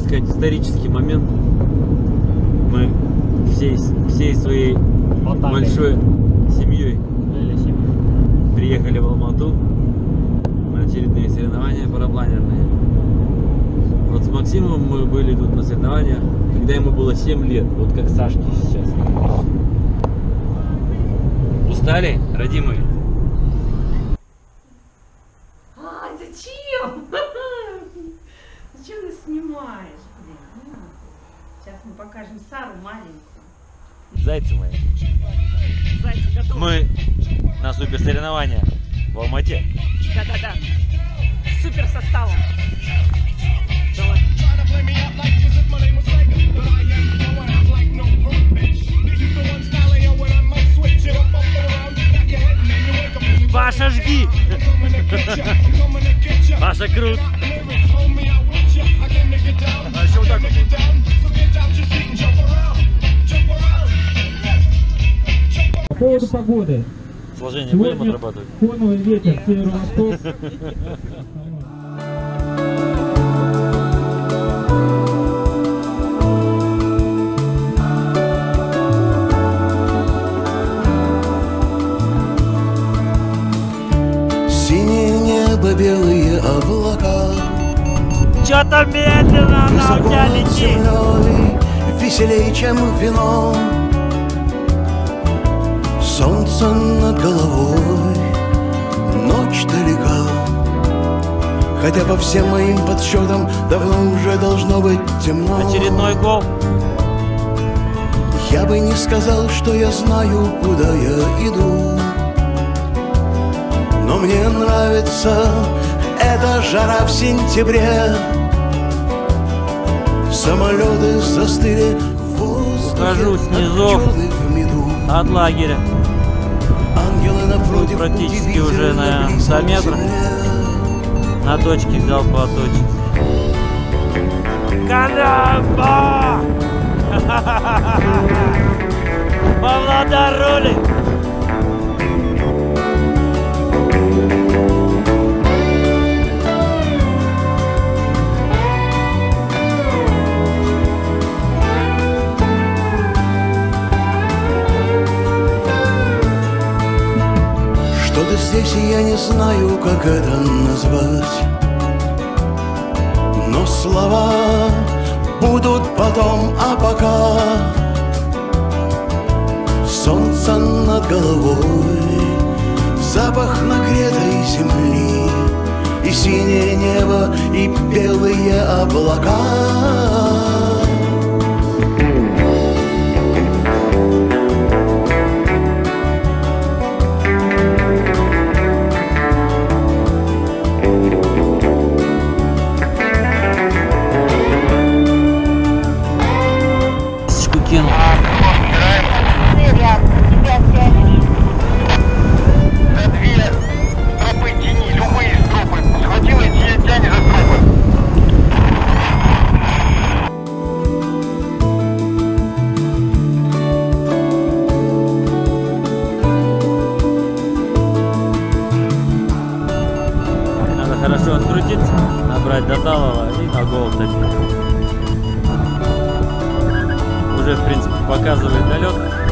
сказать, исторический момент. Мы всей своей большой семьей приехали в Алмату на очередные соревнования парапланерные. Вот с Максимом мы были тут на соревнованиях, когда ему было 7 лет, вот как Сашке сейчас. Устали, родимые? Зачем? Зачем ты снимаешь, блин? Сейчас мы покажем Сару маленькую. Зайцы мои. Зайцы готовы? Мы на супер соревнования в Алмате. Да-да-да. С супер составом. Давай. Паша, жги! Паша, крут! А еще вот так вот. По поводу погоды. Сложение будем отрабатывать? Фоновый ветер северо-восток. Синее небо, белые облака. Чё-то медленно она у тебя летит. Землей, веселей, чем вино. Солнце над головой, ночь далека. Хотя по всем моим подсчетам давно уже должно быть темно. Очередной гол. Я бы не сказал, что я знаю, куда я иду, но мне нравится эта жара в сентябре. Самолеты застыли в воздухе, Ухожу с низов в меду. от лагеря. Ангелы напротив Практически удивительно уже на близко 100 к метрах. земле. На точке взял по точке. Канаба! Павлодар рулит! Что-то здесь, и я не знаю, как это назвать, но слова будут потом, а пока солнце над головой, запах нагретой земли, и синее небо, и белые облака. Кину. Надо хорошо открутиться, набрать до талого и на гол топить. Уже, в принципе, показывает долет.